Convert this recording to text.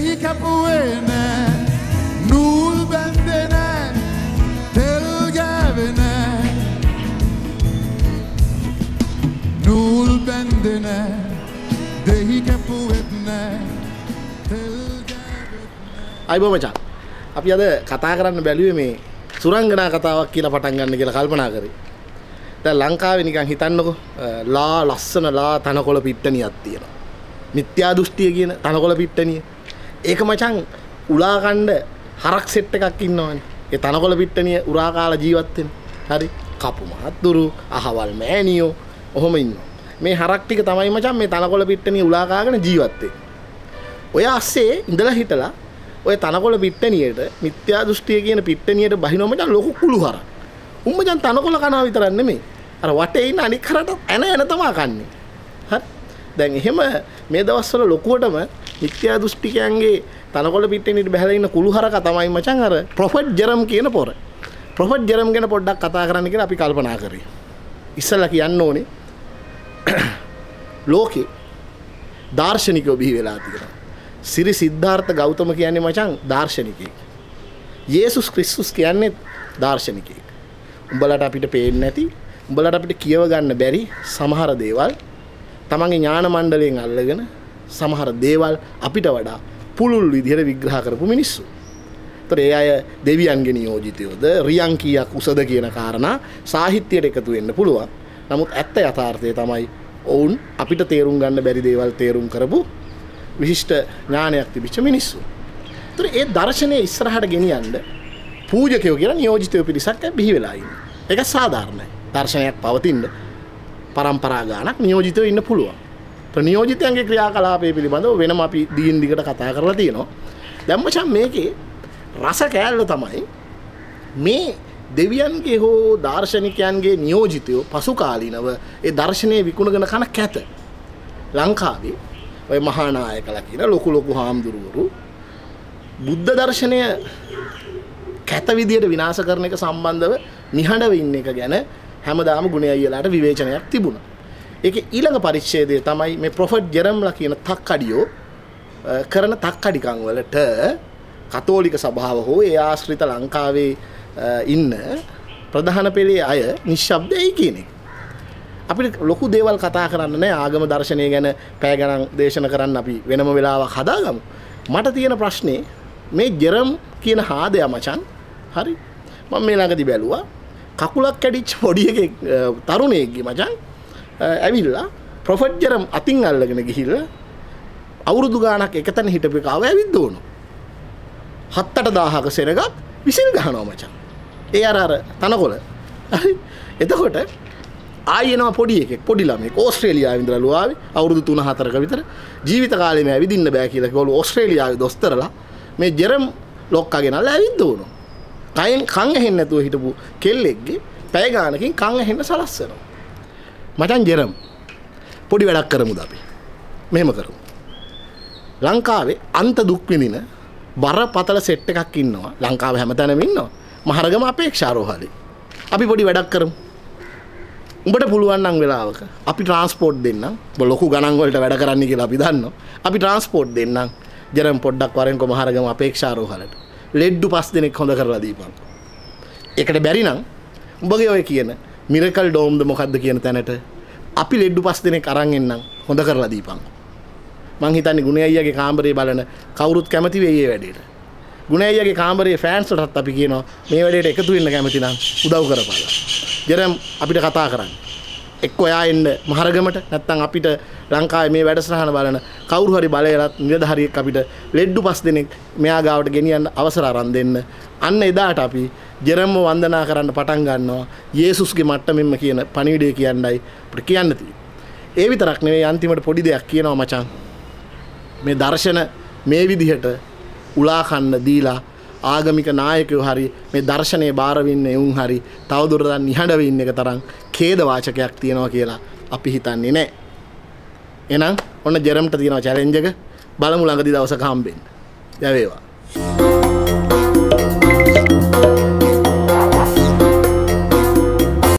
දෙහි කැපුවේ නෑ නූල් බැන්දේ නෑ තෙල් ගෑවේ නෑ නූල් බැන්දේ නෑ දෙහි කැපුවෙත් නෑ තෙල් ගෑවෙත් නෑ. අයිබෝ මචං. අපි අද කතා කරන්න බැලුවේ මේ සුරංගනා කතාවක් කියලා පටන් ගන්න කියලා කල්පනා කරේ. දැන් ලංකාවේ නිකන් හිතන්නකෝ ලස්සන තනකොළ පිට්ටනියක් තියෙනවා. මිත්‍යා දෘෂ්ටිය කියන තනකොළ පිට්ටනිය. ඒක මචං උලා කණ්ඩ හරක් සෙට් එකක් ඉන්නවනේ. ඒ තනකොළ පිට්ටනිය උරා කාලා ජීවත් වෙන. හරි. කපු මහත්තුරු, අහවල් මෑණියෝ ඔහොම ඉන්නවා. මේ හරක් ටික තමයි මචං මේ තනකොළ පිට්ටනිය උලා කාගෙන ජීවත් වෙන්නේ. ඔය ASCII ඉඳලා හිටලා ඔය තනකොළ පිට්ටනියට මිත්‍යා දෘෂ්ටිය කියන පිට්ටනියට බහිනව මචං ලොකු කුළු හරක්. උන් මචං තනකොළ කනවා විතරක් නෙමෙයි. අර වටේ ඉන්න අනික් හරට එන තමයි කන්නේ. හරි. දැන් එහෙම මේ දවස්වල ලොකුවටම මිත්‍යා දෘෂ්ටිකයන්ගේ තනකොළ පිට්ටනියට බහලා ඉන්න කුළු හරක තමයි මචං අර ප්‍රොෆෙට් ජෙරම් කියන පොර. ප්‍රොෆෙට් ජෙරම් ගැන පොඩ්ඩක් කතා කරන්න කියලා අපි කල්පනා කරේ. ඉස්සලා කියන්න ඕනේ ලෝකේ දාර්ශනිකයෝ බිහි වෙලා තියෙනවා. සිරි සිද්ධාර්ථ ගෞතම කියන්නේ මචං දාර්ශනිකයෙක්. යේසුස් ක්‍රිස්තුස් කියන්නේ දාර්ශනිකයෙක්. උඹලට අපිට පේන්නේ නැති, උඹලට අපිට කියව ගන්න බැරි සමහර දේවල් තමන්ගේ ඥාන මණ්ඩලයෙන් අල්ලගෙන සමහර දේවල් අපිට වඩා පුළුල් විදිහට විග්‍රහ කරපු මිනිස්සු. ඒතර ඒ අය දෙවියන්ගේ නියෝජිතයෝද රියන් කීයක් උසද කියන කාරණා සාහිත්‍යයට එකතු වෙන්න පුළුවන්. නමුත් ඇත්ත යථාර්ථය තමයි ඔවුන් අපිට තේරුම් ගන්න බැරි දේවල් තේරුම් කරපු විශිෂ්ට ඥානයක් තිබිච්ච මිනිස්සු. ඒතර ඒ දර්ශනය ඉස්සරහට ගෙනියන්න පූජකයෝ කියලා නියෝජිතයෝ පිරිසක් බිහි වෙලා ඉන්නේ. ඒක සාධාරණයි. දර්ශනයක් පවතින්න පරම්පරා ගානක් නියෝජිතයෝ ඉන්න පුළුවන්. නියෝජිතයන්ගේ ක්‍රියාකලාපය පිළිබඳව වෙනම අපි දීන් දිගට කතා කරලා තියෙනවා. දැන් මචං මේකේ රස කෑල්ල තමයි මේ දෙවියන්ගේ හෝ දාර්ශනිකයන්ගේ නියෝජිතයෝ පසු කාලීනව ඒ දර්ශනයේ විකුණගෙන කන කැත. ලංකාවේ ඔය මහා නායකලා කියන ලොකු හාමුදුරුවරු බුද්ධ දර්ශනය කැත විදියට විනාශ කරන එක සම්බන්ධව නිහඬව ඉන්න එක ගැන හැමදාම ගුණ අයියලාට විවේචනයක් තිබුණා. ඒකේ ඊළඟ පරිච්ඡේදය තමයි මේ ප්‍රොෆෙට් ජෙරම්ලා කියන තක්කඩියෝ කරන තක්කඩිකම් වලට කතෝලික සභාව හෝ ඒ ආශ්‍රිත ලංකාවේ ඉන්න ප්‍රධාන පෙළේ අය නිශ්ශබ්දයි කියන එක. අපිට ලොකු දේවල් කතා කරන්න නෑ ආගම දර්ශනය ගැන පැය ගණන් දේශන කරන්න අපි වෙනම වෙලාවක් හදාගමු. මට තියෙන ප්‍රශ්නේ මේ ජෙරම් කියන හාදයා මචං හරි මම මේ ළඟදී බැලුවා කකුලක් කැඩිච්ච පොඩි එකෙක් තරුණයෙක්ගේ මචං ඇවිල්ලා ප්‍රොෆෙට් ජෙරම් අතින් අල්ලගෙන ගිහිල්ලා අවුරුදු ගාණක් එකතැන හිටපු එකව ඇවිත් දෝනවා. 7-8000ක සෙනගක් විසිල් ගහනවා මචං. ඒ අර තනකොළ. හරි. එතකොට ආයෙනවා පොඩි එකෙක් පොඩි ළමෙක් ඕස්ට්‍රේලියාවේ ඉඳලා ලුවාවේ අවුරුදු 3-4ක විතර ජීවිත කාලෙම ඇවිදින්න බෑ කියලා කිව්වලු ඕස්ට්‍රේලියාවේ දොස්තරලා මේ ජෙරම් ලොක්කා ගෙනල්ලා ඇවිත් දෝනවා. කයෙන් කන් ඇහෙන්නේ නැතුව හිටපු කෙල්ලෙක්ගේ පැය ගානකින් කන් ඇහෙන්න සලස්සනවා. මචං ජෙරම් පොඩි වැඩක් කරමුද අපි? මෙහෙම කරමු. ලංකාවේ අන්ත දුක් විඳින බරපතල සෙට් එකක් ඉන්නවා. ලංකාවේ හැමතැනම ඉන්නවා. මහරගම අපේක්ෂාරෝහලේ. අපි පොඩි වැඩක් කරමු. උඹට පුළුවන් නම් වෙලාවක අපි ට්‍රාන්ස්පෝර්ට් දෙන්නම්. ඔබ ලොකු ගණන් වලට වැඩ කරන්න කියලා අපි දන්නවා. අපි ට්‍රාන්ස්පෝර්ට් දෙන්නම්. ජෙරම් පොඩ්ඩක් වරෙන්කො මහරගම අපේක්ෂාරෝහලට. ලෙඩ්ඩු 5 දෙනෙක් හොඳ කරලා දීපන්. ඒකට බැරි නම් උඹගේ ඔය කියන මිරකල් ඩෝම්ද මොකද්ද කියන තැනට අපි ලෙඩ්ඩු 5 දෙනෙක් අරන් එන්නම් හොඳ කරලා දීපන්. මං හිතන්නේ ගුණ අයියාගේ කාමරේ බලන කවුරුත් කැමති වෙයි මේ වැඩේට. ගුණ අයියාගේ කාමරේ ෆෑන්ස්ලටත් අපි කියනවා මේ වැඩේට එකතු වෙන්න කැමති නම් උදව් කරපළා. ජෙරම් අපිට කතා කරන්න. එක්ක ඔයා එන්න මහරගමට නැත්නම් අපිට ලංකාවේ මේ වැඩසටහන බලන කවුරු හරි බලයලත් නිලධාරියෙක් අපිට ලෙඩ්ඩු 5 දෙනෙක් මෙයා ගාවට ගෙනියන්න අවසර අරන් දෙන්න. අන්න එදාට අපි ජෙරම්ව වන්දනා කරන්න පටන් ගන්නවා. යේසුස්ගේ මට්ටමින්ම කියන පණිවිඩය කියන්නයි අපිට කියන්න තියෙන්නේ. ඒ විතරක් නෙවෙයි අන්තිමට පොඩි දෙයක් කියනවා මචං. මේ දර්ශන මේ විදිහට උලා කන්න දීලා ආගමික නායකයෝ හරි මේ දර්ශනයේ බාර වෙන්නේ උන් හරි තවදුරටත් නිහඬව ඉන්න එක තරම් ඛේද වාචකයක් තියෙනවා කියලා අපි හිතන්නේ නැහැ. එහෙනම් ඔන්න ජෙරම්ට තියෙනවා චැලෙන්ජ් එක බලමු ළඟදී දවසක හම්බෙන්න. යා වේවා.